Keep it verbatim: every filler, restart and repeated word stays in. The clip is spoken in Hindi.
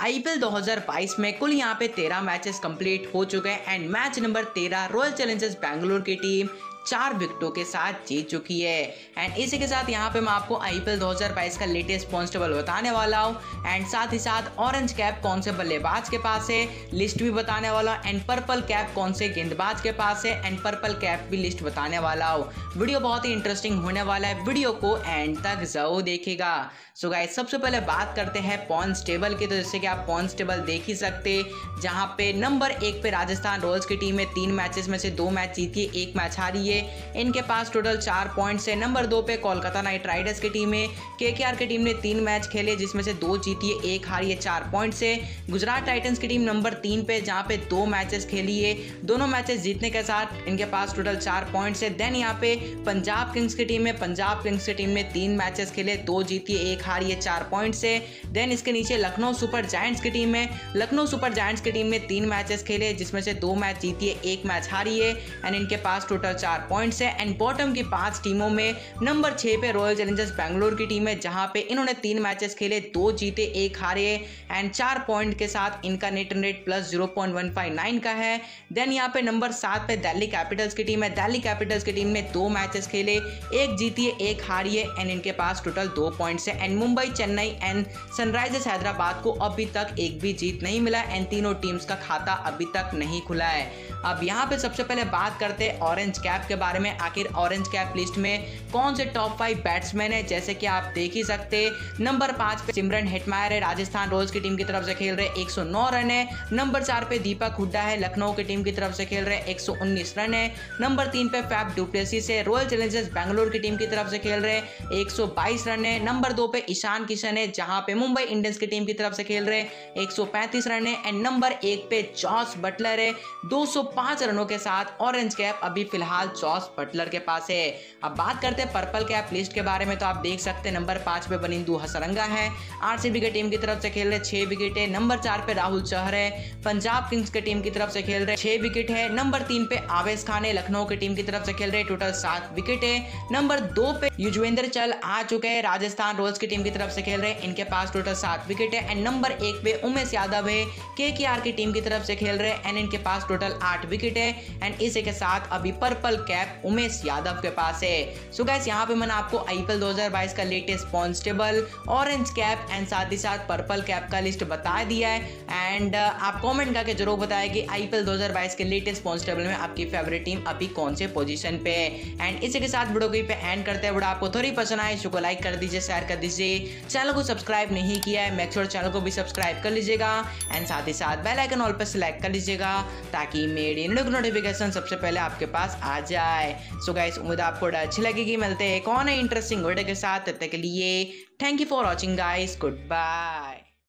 आईपीएल दो हज़ार बाईस में कुल यहाँ पे तेरह मैचेस कंप्लीट हो चुके हैं एंड मैच नंबर तेरह रॉयल चैलेंजर्स बैंगलोर की टीम चार विकेटों के साथ जीत चुकी है। एंड इसी के साथ यहाँ पे मैं आपको आईपीएल दो हज़ार बाईस का लेटेस्ट पॉइंट्स टेबल बताने वाला हूँ एंड साथ ही साथ ऑरेंज कैप कौन से बल्लेबाज के पास है लिस्ट भी बताने वाला हूँ एंड पर्पल कैप कौन से गेंदबाज के पास है एंड पर्पल कैप भी लिस्ट बताने वाला हूँ। वीडियो बहुत ही इंटरेस्टिंग होने वाला है, वीडियो को एंड तक जरूर देखिएगा। सो गाइस सबसे पहले बात करते हैं पॉइंट्स टेबल की, तो जैसे कि आप पॉइंट्स टेबल देख ही सकते, जहां पे नंबर एक पे राजस्थान रॉयल्स की टीम है, तीन मैचेस में से दो मैच जीती है, एक मैच हारी है, इनके पास टोटल चार पॉइंट्स है। नंबर दो पे कोलकाता नाइट राइडर्स की टीम है, केकेआर की टीम ने तीन मैच खेले जिसमें से दो जीती है, एक हारी है, चार पॉइंट्स है। गुजरात टाइटंस की टीम नंबर तीन पे जहां पे दो मैचेस खेली है, दोनों मैचेस जीतने के साथ इनके पास टोटल चार पॉइंट्स है। देन यहाँ पे पंजाब किंग्स की टीम है, पंजाब किंग्स की टीम ने तीन मैचेस खेले, दो जीती है, एक हारी है, चार पॉइंट्स है। देन इसके नीचे लखनऊ सुपर जायंट्स की टीम है, लखनऊ सुपर जायंट्स की टीम ने तीन मैचेस खेले जिसमें से दो मैच जीती है, एक मैच हारी है एंड इनके पास टोटल चार पॉइंट्स है। एंड बॉटम की पांच टीमों में नंबर छह पे रॉयल चैलेंजर्स बैंगलोर की टीम है, जहां पे इन्होंने तीन मैचेस खेले, दो जीते, एक हारे एंड चार पॉइंट के साथ इनका net run rate plus zero point one five nine का है। देन यहाँ पे नंबर सात पे दिल्ली कैपिटल्स की टीम है, दिल्ली कैपिटल्स की टीम ने दो मैचेस खेले, एक जीती है, एक हारी है एंड इनके पास टोटल दो पॉइंट्स है। And Mumbai, Chennai and sunrisers Hyderabad को अभी तक एक भी जीत नहीं मिला एंड तीनों टीम्स का खाता अभी तक नहीं खुला है। अब यहाँ पे सबसे पहले बात करते हैं ऑरेंज कैप के बारे में, आखिर ऑरेंज कैप लिस्ट में कौन से टॉप फाइव बैट्समैन है। जैसे कि आप देख ही सकते, नंबर पांच पे सिमरन हेटमायर है, राजस्थान रॉयल्स की टीम की तरफ से खेल रहे, एक सौ नौ रन है। नंबर चार पे दीपक हुड्डा है, लखनऊ की टीम की तरफ से खेल रहे, एक सौ उन्नीस रन है। नंबर तीन पे फैफ डुप्लेसिस है, रॉयल चैलेंजर्स बैंगलोर की टीम की तरफ से खेल रहे, एक सौ बाईस रन है। नंबर दो पे ईशान किशन है, जहां पे मुंबई इंडियंस की टीम की तरफ से खेल रहे, एक सौ पैंतीस रन है। एंड नंबर एक पे जॉस बटलर है, दो सौ पाँच रनों के साथ ऑरेंज कैप अभी फिलहाल जॉस बटलर के पास है। अब बात करते हैं पर्पल कैप लिस्ट के बारे में, तो आप देख सकते हैं नंबर पांच पे बनिंदु हसरंगा है, आरसीबी की टीम की तरफ से खेल रहे, छह विकेट है। नंबर चार पे राहुल चहर है, पंजाब किंग्स की टीम की तरफ से खेल रहे, छह विकेट है। नंबर तीन पे आवेश खान है, लखनऊ की टीम की तरफ से खेल रहे, टोटल सात विकेट है। नंबर दो पे युजवेंद्र चहल आ चुके हैं, राजस्थान रॉयल्स की टीम की तरफ से खेल रहे, इनके पास टोटल सात विकेट है। एंड नंबर एक पे उमेश यादव है, केकेआर की टीम की तरफ से खेल रहे एंड इनके पास टोटल आठ विकेट है एंड इसी के साथ अभी पर्पल कैप उमेश यादव के पास है। सो गाइस यहाँ पे मैंने आपको आईपीएल दो हज़ार बाईस का latest points table, orange cap and साथ ही साथ पर्पल कैप का लिस्ट बता दिया है एंड आप कमेंट करके जरूर बताएं कि आईपीएल दो हज़ार बाईस के लेटेस्ट पॉइंट्स टेबल में आपकी फेवरेट टीम अभी कौन से पोजीशन पे है। एंड इसी के साथ वीडियो को पे एंड करते हैं। वीडियो आपको थोड़ी पसंद आए इसको लाइक कर दीजिए, शेयर कर दीजिए, चैनल को सब्सक्राइब नहीं किया है मेक श्योर चैनल को भी सब्सक्राइब कर लीजिएगा एंड साथ ही साथ बेल आइकन ऑल पर सिलेक्ट कर लीजिएगा ताकि मेरी नोटिफिकेशन सबसे पहले आपके पास आ जाए। सो गाइस उम्मीद आपको अच्छी लगेगी। मिलते हैं कौन है इंटरेस्टिंग वीडियो के साथ, तब तक के लिए thank you for watching guys, good bye.